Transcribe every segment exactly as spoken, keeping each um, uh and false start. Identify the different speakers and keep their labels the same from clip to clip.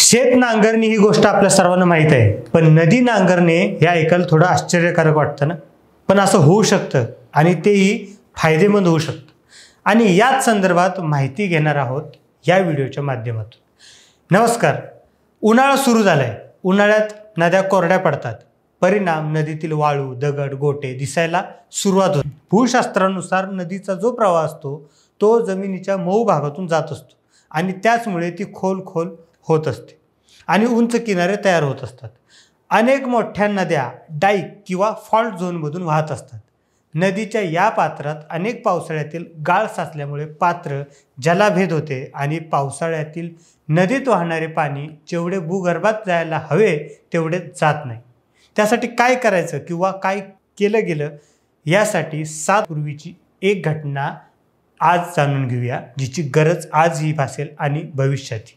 Speaker 1: शेत नांगरणी ही गोष्ट आपल्या सर्वांना माहित आहे, पण नदी नांगरणे हे ऐकायला थोडं आश्चर्यकारक वाटतं ना. पण असं होऊ शकतं आणि तेही फायदेमंद होऊ शकतं. आणि याच संदर्भात माहिती घेणार आहोत या व्हिडिओच्या माध्यमातून. नमस्कार. उन्हाळा सुरू झालाय. उन्हाळ्यात नद्या कोरड्या पडतात. परिणाम नदीतील वाळू, दगड, गोटे दिसायला सुरुवात होते. भूशास्त्रानुसार नदीचा जो प्रवाह असतो तो जमिनीच्या मऊ भागातून जात असतो आणि त्याचमुळे ती खोल खोल होत असते आणि उंच किनारे तयार होत असतात. अनेक मोठ्या नद्या डाईक किंवा फॉल्ट झोनमधून वाहत असतात. नदीच्या या पात्रात अनेक पावसाळ्यातील गाळ साचल्यामुळे पात्र जलाभेद होते आणि पावसाळ्यातील नदीत वाहणारे पाणी जेवढे भूगर्भात जायला हवे तेवढे जात नाही. त्यासाठी काय करायचं किंवा काय केलं गेलं यासाठी सात पूर्वीची एक घटना आज जाणून घेऊया, जिची गरज आजही भासेल आणि भविष्यातही.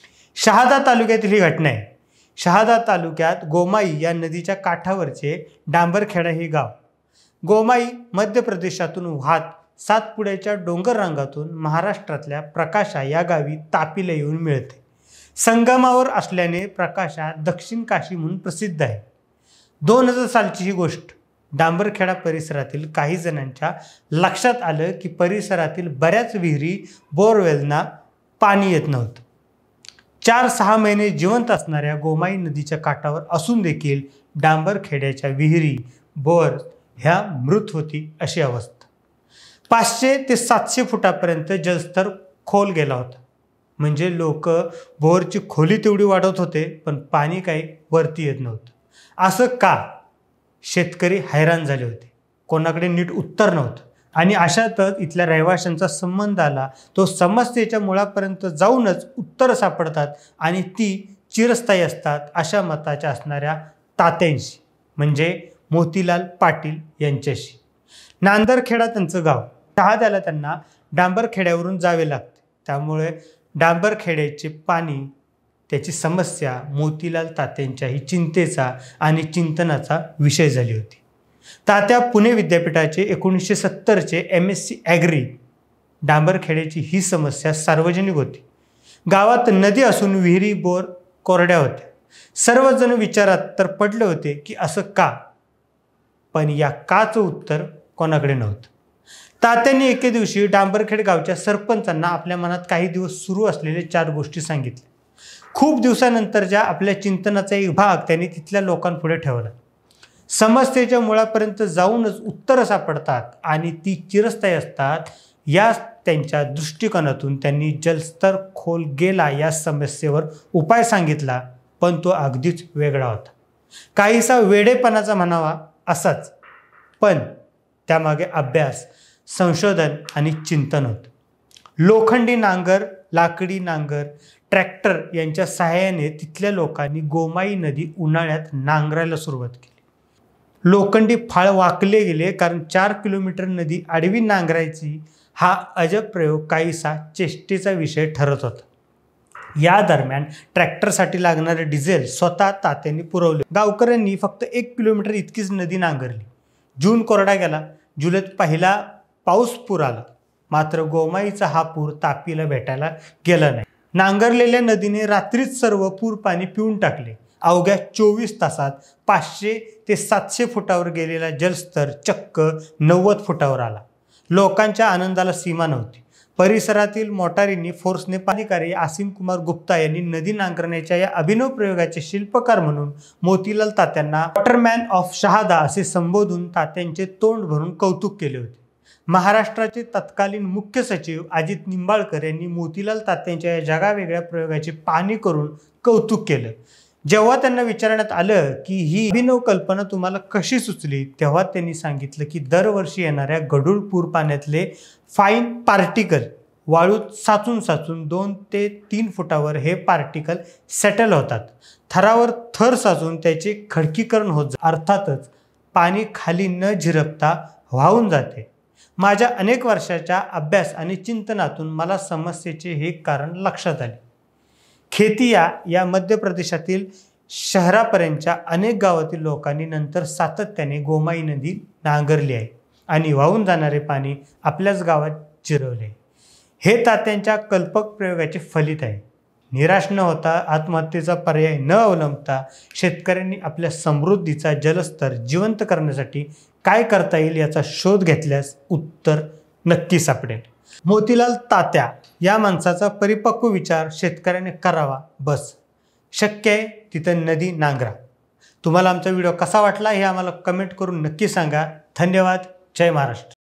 Speaker 1: शहादा तालुक्यातील ही घटना आहे. शहादा तालुक्यात गोमाई या नदीच्या काठावरचे डांबरखेडा हे गाव. गोमाई मध्य प्रदेशातून वाहत सातपुड्याच्या डोंगर रांगातून महाराष्ट्रातल्या प्रकाशा या गावी तापीला येऊन मिळते. संगमावर असल्याने प्रकाशा दक्षिण काशी म्हणून प्रसिद्ध आहे. दोन हजार सालची ही गोष्ट. डांबरखेडा परिसरातील काही जणांच्या लक्षात आलं की परिसरातील बऱ्याच विहिरी, बोरवेलना पाणी येत नव्हतं. चार सहा महिने जिवंत असणाऱ्या गोमाई नदीच्या काठावर असून देखील डांबरखेड्याच्या विहिरी, बोर ह्या मृत होती अशी अवस्था. पाचशे ते सातशे फुटापर्यंत जलस्तर खोल गेला होता. म्हणजे लोक बोरची खोली तेवढी वाढवत होते पण पाणी काही वरती येत नव्हतं. असं का? शेतकरी हैराण झाले होते. कोणाकडे नीट उत्तर नव्हतं आणि अशातच इथल्या रहिवाशांचा संबंध आला. तो समस्येच्या मुळापर्यंत जाऊनच उत्तर सापडतात आणि ती चिरस्थायी असतात अशा मताच्या असणाऱ्या तात्यांशी, म्हणजे मोतीलाल पाटील यांच्याशी. नांदरखेडा त्यांचं गाव. शहाद्याला त्यांना डांबरखेड्यावरून जावे लागते. त्यामुळे डांबरखेड्याचे पाणी, त्याची समस्या मोतीलाल तात्यांच्याही चिंतेचा आणि चिंतनाचा विषय झाली होती. तात्या पुणे विद्यापीठाचे एकोणीसशे सत्तरचे एम एस सी ॲग्री. डांबरखेड्याची ही समस्या सार्वजनिक होती. गावात नदी असून विहिरी, बोर कोरड्या होत्या. सर्वजण विचारात तर पडले होते की असं का, पण या काचं उत्तर कोणाकडे नव्हतं. तात्यांनी एके दिवशी डांबरखेड गावच्या सरपंचांना आपल्या मनात काही दिवस सुरू असलेले चार गोष्टी सांगितल्या. खूप दिवसानंतरच्या आपल्या चिंतनाचा एक भाग त्यांनी तिथल्या लोकांपुढे ठेवला. समस्येच्या मुळापर्यंत जाऊनच उत्तरं सापडतात आणि ती चिरस्थायी असतात या त्यांच्या दृष्टिकोनातून त्यांनी जलस्तर खोल गेला या समस्येवर उपाय सांगितला, पण तो अगदीच वेगळा होता. काहीसा वेडेपणाचा म्हणावा असाच, पण त्यामागे अभ्यास, संशोधन आणि चिंतन होतं. लोखंडी नांगर, लाकडी नांगर, ट्रॅक्टर यांच्या सहाय्याने तिथल्या लोकांनी गोमाई नदी उन्हाळ्यात नांगरायला सुरुवात केली. लोखंडी फाळ वाकले गेले कारण चार किलोमीटर नदी आडवी नांगरायची हा अजब प्रयोग काहीसा चेष्टेचा विषय ठरत होता. या दरम्यान ट्रॅक्टरसाठी लागणारे डिझेल स्वतः तात्यांनी पुरवले. गावकऱ्यांनी फक्त एक किलोमीटर इतकीच नदी नांगरली. जून कोरडा गेला. जुलैत पहिला पाऊस पूर आला. मात्र गोमाईचा हा पूर तापीला भेटायला गेला नाही. नांगरलेल्या नदीने रात्रीच सर्व पूर पाणी पिऊन टाकले. अवघ्या चोवीस तासात पाचशे ते सातशे फुटावर गेलेला जलस्तर चक्क नव्वद फुटावर आला. लोकांच्या आनंदाला सीमा नव्हती. परिसरातील मोटारींनी फोर्सने अधिकारी आसिम कुमार गुप्ता यांनी नदी नांगरण्याच्या या अभिनव प्रयोगाचे शिल्पकार म्हणून मोतीलाल तात्यांना वॉटरमॅन ऑफ शहादा असे संबोधून तात्यांचे तोंड भरून कौतुक केले होते. महाराष्ट्राचे तत्कालीन मुख्य सचिव अजित निंबाळकर यांनी मोतीलाल तात्यांच्या या जगावेगळ्या प्रयोगाची पाहणी करून कौतुक केलं. जेव्हा त्यांना विचारण्यात आलं की ही अभिनव कल्पना तुम्हाला कशी सुचली, तेव्हा त्यांनी सांगितलं की दरवर्षी येणाऱ्या गढूळ पूर पाण्यातले फाईन पार्टिकल वाळूत साचून साचून दोन ते तीन फुटावर हे पार्टिकल सेटल होतात. थरावर थर साचून त्याचे खडकीकरण होत जाते. अर्थातच पाणी खाली न झिरपता वाहून जाते. माझ्या अनेक वर्षाच्या अभ्यास आणि चिंतनातून मला समस्येचे हे कारण लक्षात आले. खेतिया या मध्य प्रदेशातील शहरापर्यंतच्या अनेक गावातील लोकांनी नंतर सातत्याने गोमाई नदी नांगरली आहे आणि वाहून जाणारे पाणी आपल्याच गावात जिरवले. हे तात्यांच्या कल्पक प्रयोगाचे फलित आहे. निराश न होता, आत्महत्येचा पर्याय न अवलंबता शेतकऱ्यांनी आपल्या समृद्धीचा जलस्तर जिवंत करण्यासाठी काय करता येईल याचा शोध घेतल्यास उत्तर नक्की सापडेल. मोतीलाल तात्या या माणसाचा परिपक्व विचार शेतकऱ्याने करावा बस. शक्य आहे तिथं नदी नांगरा. तुम्हाला आमचा व्हिडिओ कसा वाटला हे आम्हाला कमेंट करून नक्की सांगा. धन्यवाद. जय महाराष्ट्र.